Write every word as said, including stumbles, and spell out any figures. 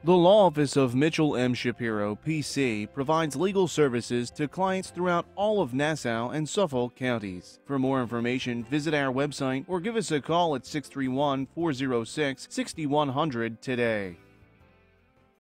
The Law Office of Mitchell M. Shapiro, P C, provides legal services to clients throughout all of Nassau and Suffolk counties. For more information, visit our website or give us a call at six three one, four zero six, six one zero zero today.